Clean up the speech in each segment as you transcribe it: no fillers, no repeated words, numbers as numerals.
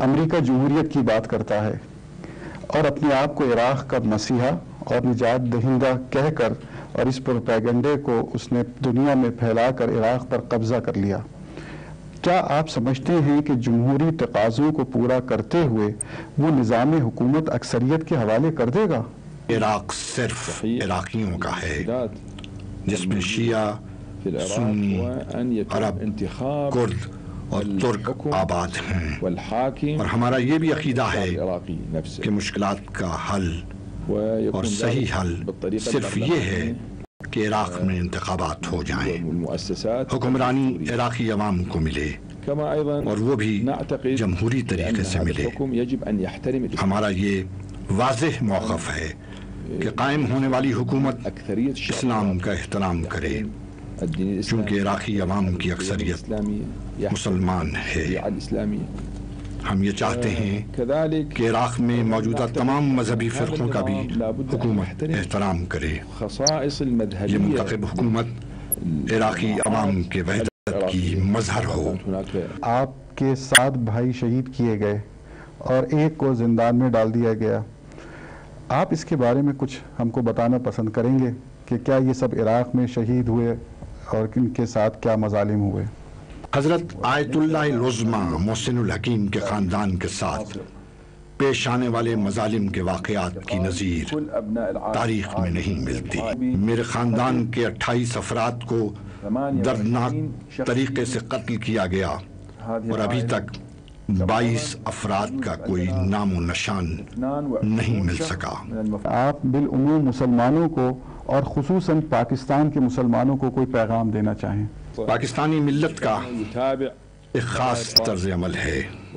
امریکہ جمہوریت کی بات کرتا ہے اور اپنے آپ کو عراق کا مسیحا اور نجات دہندہ کہہ کر اور اس پروپیگنڈے کو اس نے دنیا میں پھیلا کر عراق پر قبضہ کر لیا، کیا آپ سمجھتے ہیں کہ جمہوری تقاضوں کو پورا کرتے ہوئے وہ نظام حکومت اکثریت کے حوالے کر دے گا؟ عراق صرف عراقیوں کا ہے، جس میں شیعہ، سنی، عرب، کرد اور ترک آباد ہیں، اور ہمارا یہ بھی عقیدہ ہے کہ مشکلات کا حل اور صحیح حل صرف یہ ہے کہ عراق میں انتخابات ہو جائیں، حکمرانی عراقی عوام کو ملے اور وہ بھی جمہوری طریقے سے ملے۔ ہمارا یہ واضح موقف ہے کہ قائم ہونے والی حکومت اسلام کا احترام کرے، چونکہ عراقی عوام کی اکثریت مسلمان ہے۔ ہم یہ چاہتے ہیں کہ عراق میں موجودہ تمام مذہبی فرقوں کا بھی حکومت احترام کرے۔ یہ منتخب حکومت عراقی عوام کے وحدت کی مظہر ہو۔ آپ کے 7 بھائی شہید کیے گئے اور ایک کو زندان میں ڈال دیا گیا، آپ اس کے بارے میں کچھ ہم کو بتانا پسند کریں گے کہ کیا یہ سب عراق میں شہید ہوئے اور ان کے ساتھ کیا مظالم ہوئے؟ حضرت آیت اللہ العظمی محسن الحکیم کے خاندان کے ساتھ پیش آنے والے مظالم کے واقعات کی نظیر تاریخ میں نہیں ملتی۔ میرے خاندان کے 28 افراد کو دردناک طریقے سے قتل کیا گیا اور ابھی تک 22 افراد کا کوئی نام و نشان نہیں مل سکا۔ آپ بالعموم مسلمانوں کو اور خصوصاً پاکستان کے مسلمانوں کو کوئی پیغام دینا چاہیں؟ پاکستانی ملت کا ایک خاص طرز عمل ہے،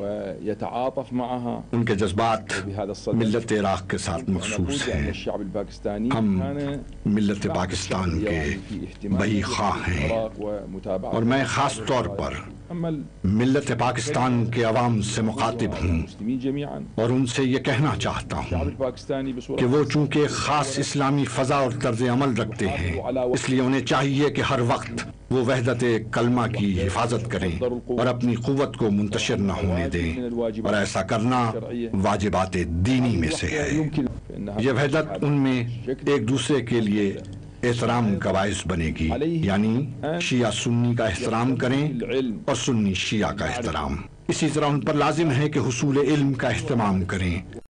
ان کے جذبات ملت عراق کے ساتھ مخصوص ہیں۔ ہم ملت پاکستان کے بہی خواہ ہیں اور میں خاص طور پر ملت پاکستان کے عوام سے مخاطب ہوں اور ان سے یہ کہنا چاہتا ہوں کہ وہ چونکہ خاص اسلامی فضا اور طرز عمل رکھتے ہیں، اس لیے انہیں چاہیے کہ ہر وقت وہ وحدت کلمہ کی حفاظت کریں اور اپنی قوت کو منتشر نہ ہونے دیں، اور ایسا کرنا واجبات دینی میں سے ہے۔ یہ وحدت ان میں ایک دوسرے کے لیے احترام کا باعث بنے گی، یعنی شیعہ سنی کا احترام کریں اور سنی شیعہ کا احترام۔ اسی طرح ان پر لازم ہے کہ حصول علم کا اہتمام کریں